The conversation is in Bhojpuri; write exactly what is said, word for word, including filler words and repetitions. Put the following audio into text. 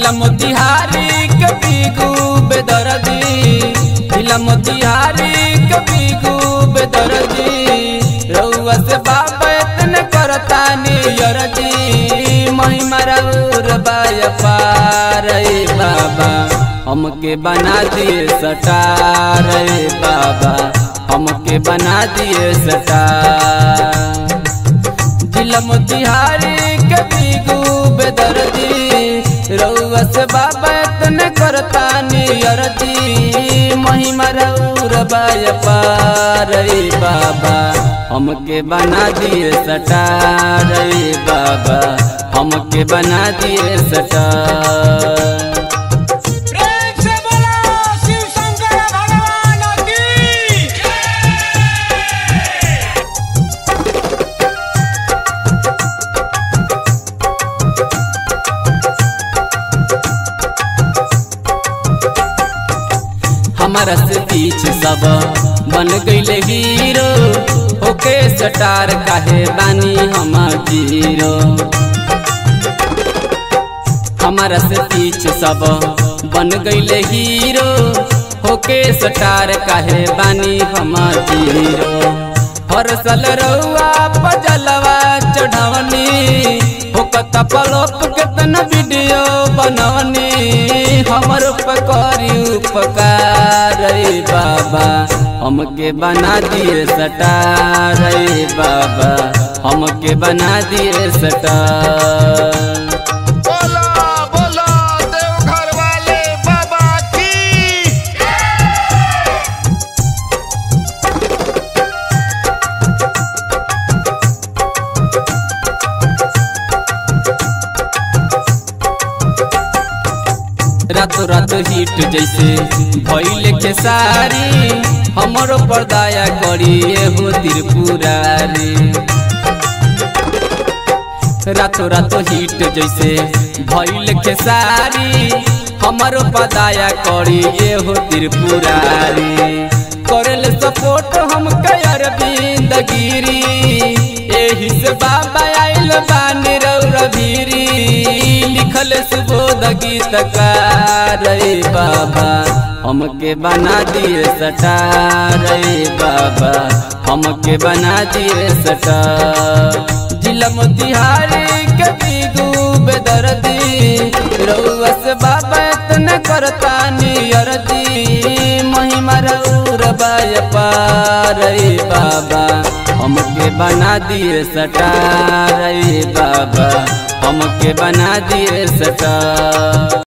जिला मोतिहारी के बीगू बेदर्दी, जिला मोतिहारी के बीगू बेदर्दी। रउआ से बाबा इतने करता नियरजी, महिमा रउर बाय पार बाबा हमके बना दिए सटार बाबा, हमके बना दिए सटार। जिला मोतिहारी के बीगू बेदर्दी, रउआ से बाबा इतने करता नियरजी, महिमा रउर बाय पार बाबा हमके बना दिए सटार बाबा, हमके बना दिए सटार। हमारा से पीछे सब बन गईले हीरो, होके सटार काहे बानी हम जीरो। हमारा से पीछे सब बन गईले हीरो, होके सटार काहे बानी हम जीरो। हर साल रउआ पजलवा चढ़वनी, होकता पलोप कितना वीडियो बनवनी, हमर उपकारी उपकार बाबा हमके बना दिए सटार बाबा, हमके बना दिए सटार। रातों रात हिट जैसे भइले के सारी, हमरो पर दया करिए हो त्रिपुरारी। रातों रात हिट जैसे भइले के सारी, हमरो पर दया करिए हो त्रिपुरारी। करेल सपोर्ट हम अरविंद गिरी, एही से बाबा आइल बानी रउरा भीरी। लिखल सुबोध गीतकार बाबा हमके बना दिए सटार बाबा, हमके बना दिए सटार। जिला मोतिहारी के बीगू बेदर्दी, रउआ से बाबा इतने करता नियरजी, महिमा रउर बाय पार बाबा हमके बना दिए सटार बाबा, हमके बना दिए सटार।